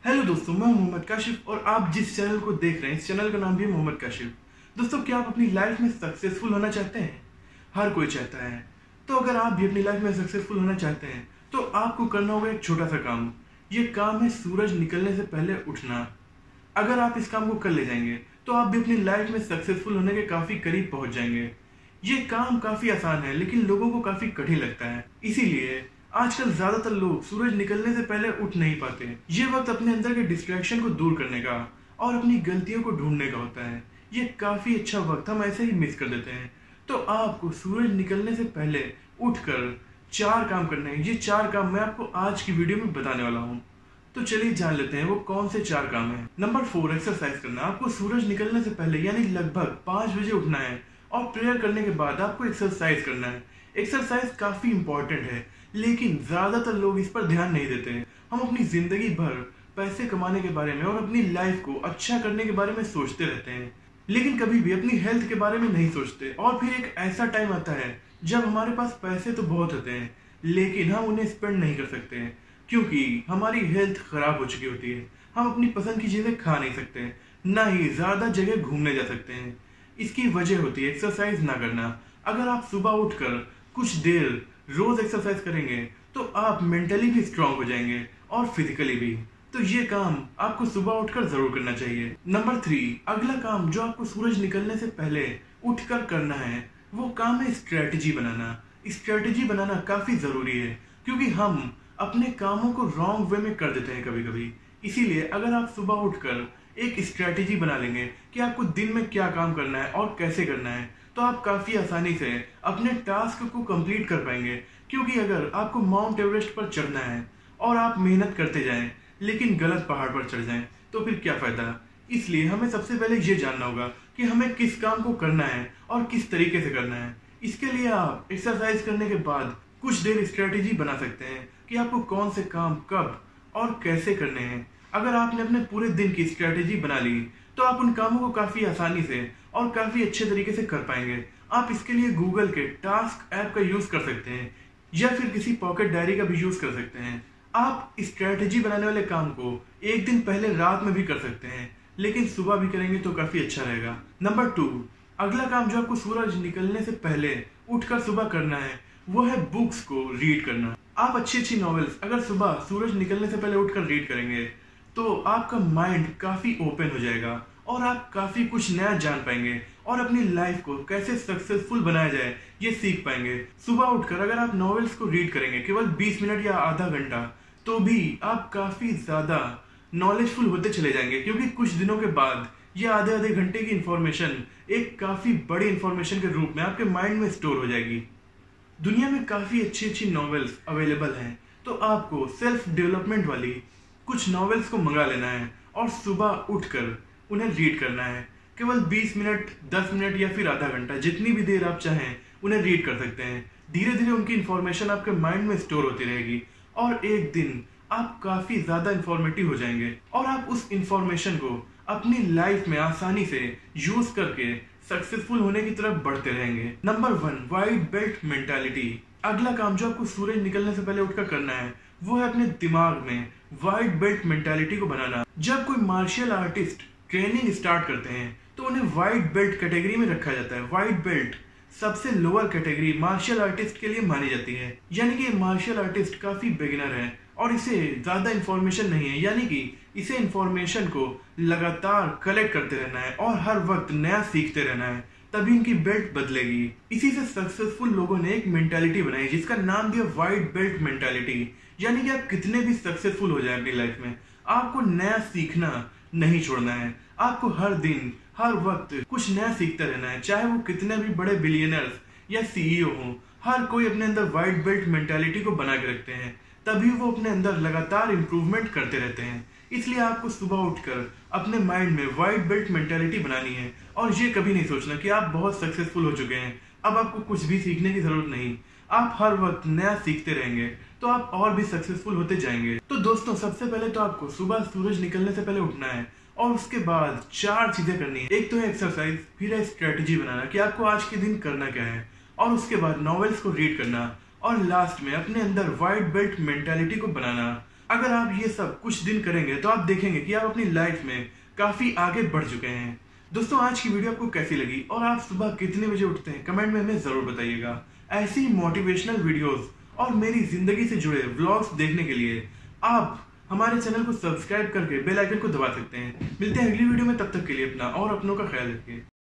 Hello दोस्तों, मैं मोहम्मद काशिफ और आप जिस चैनल को देख रहे हैं इस चैनल का नाम भी है मोहम्मद काशिफ। दोस्तों, क्या आप अपनी लाइफ में सक्सेसफुल होना चाहते हैं? हर कोई चाहता है। तो अगर आप भी अपनी लाइफ में सक्सेसफुल होना चाहते हैं तो आपको करना होगा एक छोटा सा काम। ये काम है सूरज निकलने से पहले उठना। अगर आप इस काम को कर ले जाएंगे तो आप भी अपनी लाइफ में सक्सेसफुल होने के काफी करीब पहुंच जाएंगे। ये काम काफी आसान है लेकिन लोगों को काफी कठिन लगता है, इसीलिए आजकल ज्यादातर लोग सूरज निकलने से पहले उठ नहीं पाते। ये वक्त अपने अंदर के डिस्ट्रैक्शन को दूर करने का और अपनी गलतियों को ढूंढने का होता है। ये काफी अच्छा वक्त हम ऐसे ही मिस कर देते हैं। तो आपको सूरज निकलने से पहले उठकर 4 काम करने हैं। ये 4 काम मैं आपको आज की वीडियो में बताने वाला हूँ। तो चलिए जान लेते हैं वो कौन से 4 काम हैं। नंबर 4, एक्सरसाइज करना। आपको सूरज निकलने से पहले यानी लगभग 5 बजे उठना है और प्रेयर करने के बाद आपको एक्सरसाइज करना है। एक्सरसाइज काफी इंपॉर्टेंट है लेकिन ज्यादातर लोग इस पर ध्यान नहीं देते हैं। हम अपनी जिंदगी भर पैसे कमाने के बारे में और अपनी लाइफ को अच्छा करने के बारे में सोचते रहते हैं, लेकिन कभी भी अपनी हेल्थ के बारे में नहीं सोचते। और फिर एक ऐसा टाइम आता है जब हमारे पास पैसे तो बहुत होते हैं लेकिन हम उन्हें स्पेंड नहीं कर सकते हैं क्योंकि हमारी हेल्थ खराब हो चुकी होती है। हम अपनी पसंद की चीजें खा नहीं सकते, ना ही ज्यादा जगह घूमने जा सकते हैं। इसकी वजह होती है एक्सरसाइज ना करना। अगर आप सुबह उठकर कुछ देर रोज एक्सरसाइज करेंगे तो आप मेंटली भी स्ट्रांग हो जाएंगे और फिजिकली भी। तो ये काम आपको सुबह उठकर जरूर करना चाहिए। नंबर 3, अगला काम जो आपको सूरज निकलने से पहले उठकर करना है वो काम है स्ट्रेटजी बनाना। स्ट्रेटजी बनाना काफी जरूरी है क्योंकि हम अपने कामों को रॉन्ग वे में कर देते हैं कभी कभी। इसीलिए अगर आप सुबह उठकर एक स्ट्रेटजी बना लेंगे कि आपको दिन में क्या काम करना है और कैसे करना है तो आप काफी आसानी से अपने टास्क को कंप्लीट कर पाएंगे। क्योंकि अगर आपको माउंट एवरेस्ट पर चढ़ना है और आप मेहनत करते जाएं लेकिन गलत पहाड़ पर चढ़ जाएं तो फिर क्या फायदा। इसलिए हमें सबसे पहले ये जानना होगा कि हमें किस काम को करना है और किस तरीके से करना है। इसके लिए आप एक्सरसाइज करने के बाद कुछ देर स्ट्रेटेजी बना सकते हैं कि आपको कौन से काम कब और कैसे करने हैं। अगर आपने अपने पूरे दिन की स्ट्रेटेजी बना ली तो आप उन कामों को काफी आसानी से और काफी अच्छे तरीके से कर पाएंगे। आप इसके लिए गूगल के टास्क ऐप का यूज कर सकते हैं या फिर किसी पॉकेट डायरी का भी यूज कर सकते हैं। आप स्ट्रेटेजी बनाने वाले काम को एक दिन पहले रात में भी कर सकते हैं लेकिन सुबह भी करेंगे तो काफी अच्छा रहेगा। नंबर 2, अगला काम जो आपको सूरज निकलने से पहले उठकर सुबह करना है वो है बुक्स को रीड करना। आप अच्छी नॉवेल्स अगर सुबह सूरज निकलने से पहले उठकर रीड करेंगे तो आपका माइंड काफी ओपन हो जाएगा और आप काफी कुछ नया जान पाएंगे और अपनी लाइफ को कैसे सक्सेसफुल बनाया जाए ये सीख पाएंगे। सुबह उठकर अगर आप नॉवेल्स को रीड करेंगे केवल 20 मिनट या आधा घंटा तो भी आप काफी ज्यादा नॉलेजफुल होते चले जाएंगे क्योंकि कुछ दिनों के बाद ये आधे घंटे की इंफॉर्मेशन एक काफी बड़ी इंफॉर्मेशन के रूप में आपके माइंड में स्टोर हो जाएगी। दुनिया में काफी अच्छी नॉवेल्स अवेलेबल हैं तो आपको सेल्फ डेवलपमेंट वाली कुछ नॉवेल्स को मंगा लेना है और सुबह उठकर उन्हें रीड करना है। केवल 20 मिनट, 10 मिनट या फिर आधा घंटा, जितनी भी देर आप चाहें उन्हें रीड कर सकते हैं। धीरे धीरे उनकी इंफॉर्मेशन आपके माइंड में स्टोर होती रहेगी और एक दिन आप काफी ज्यादा इंफॉर्मेटिव हो जाएंगे और आप उस इंफॉर्मेशन को अपनी लाइफ में आसानी से यूज करके सक्सेसफुल होने की तरफ बढ़ते रहेंगे। Number 1, white belt mentality. अगला काम जो आपको सूरज निकलने से पहले उठकर करना है वो है अपने दिमाग में वाइट बेल्ट मेंटालिटी को बनाना। जब कोई मार्शल आर्टिस्ट ट्रेनिंग स्टार्ट करते हैं तो उन्हें वाइट बेल्ट कैटेगरी में रखा जाता है। वाइट बेल्ट सबसे लोअर कैटेगरी मार्शल आर्टिस्ट के लिए मानी जाती है, यानी कि मार्शल आर्टिस्ट काफी बिगिनर है और इसे ज्यादा इंफॉर्मेशन नहीं है, यानी कि इसे इंफॉर्मेशन को लगातार कलेक्ट करते रहना है और हर वक्त नया सीखते रहना है, तभी इनकी बेल्ट बदलेगी। इसी से सक्सेसफुल लोगों ने एक मेंटालिटी बनाई जिसका नाम दिया वाइट बेल्ट मेंटालिटी। यानी कि आप कितने भी सक्सेसफुल हो जाए अपनी लाइफ में, आपको नया सीखना नहीं छोड़ना है। आपको हर दिन हर वक्त कुछ नया सीखते रहना है, चाहे वो कितने भी बड़े बिलियनर्स या सीईओ हों। हर कोई अपने अंदर वाइट बेल्ट मेंटालिटी को बना के रखते हैं, तभी वो अपने अंदर लगातार इंप्रूवमेंट करते रहते हैं। इसलिए आपको सुबह उठकर अपने माइंड में वाइट बेल्ट मेंटालिटी बनानी है और ये कभी नहीं सोचना कि आप बहुत सक्सेसफुल हो चुके हैं, अब आपको कुछ भी सीखने की जरूरत नहीं। आप हर वक्त नया सीखते रहेंगे तो आप और भी सक्सेसफुल होते जाएंगे। तो दोस्तों, सबसे पहले तो आपको सुबह सूरज निकलने से पहले उठना है और उसके बाद 4 चीजें करनी है। एक तो है एक्सरसाइज, फिर है स्ट्रेटेजी बनाना कि आपको आज के दिन करना क्या है, और उसके बाद नॉवेल्स को रीड करना और लास्ट में अपने अंदर वाइट बेल्ट मेंटालिटी को बनाना। अगर आप ये सब कुछ दिन करेंगे तो आप देखेंगे कि आप अपनी लाइफ में काफी आगे बढ़ चुके हैं। दोस्तों, आज की वीडियो आपको कैसी लगी और आप सुबह कितने बजे उठते हैं, कमेंट में हमें जरूर बताइएगा। ऐसी मोटिवेशनल वीडियोस और मेरी जिंदगी से जुड़े व्लॉग्स देखने के लिए आप हमारे चैनल को सब्सक्राइब करके बेल आइकन को दबा सकते हैं। मिलते हैं अगली वीडियो में, तब तक के लिए अपना और अपनों का ख्याल रखिए।